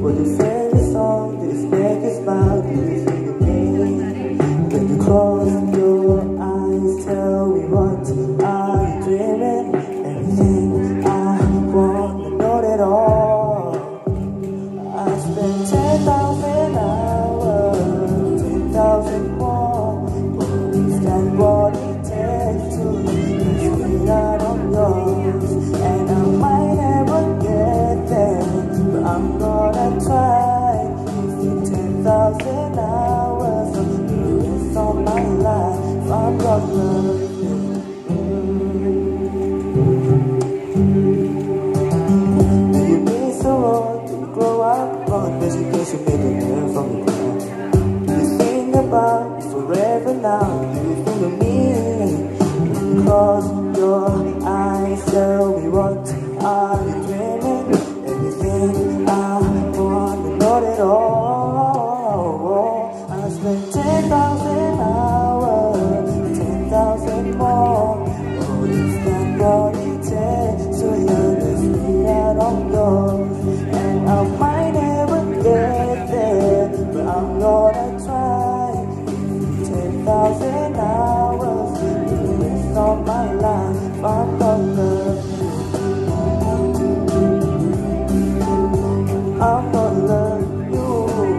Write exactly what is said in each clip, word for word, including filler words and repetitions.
What your favorite song that make you smile? Do you think of me? When you close your eyes, tell me what are you dreaming? Everything I want to know it all. I spent ten thousand hours, ten thousand more. Is that what it takes to reach me out of yours? And I might never get there, but I'm gonna try. If you ten thousand hours of the rest of my life, I'm gonna love you. Do you miss the road? Do you grow up on education, make a man from the ground? Do you think about it forever now? Do you think of me? Close your eyes, tell me what are you dreaming? Everything I want to know it all. I spent ten thousand hours, ten thousand more. Oh, is that what it takes to learn the speed out of yours? And I might never get there, but I'm gonna try. ten thousand hours, the rest of my life, I'm gonna love you. I'm gonna love you.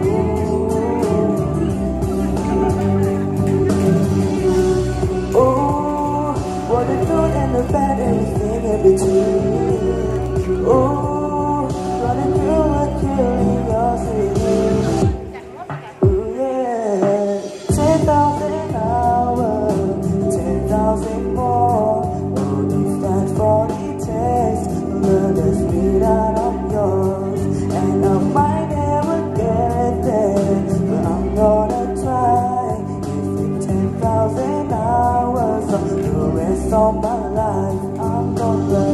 Oh, what the good and the bad, everything in between. Oh, running through a curiosity. Oh yeah, ten thousand hours, ten thousand more. Oh, if that's what it takes to learn the speed out of yours. And I might never get there, but I'm gonna try. If it's ten thousand hours of the rest of my life, I'm gonna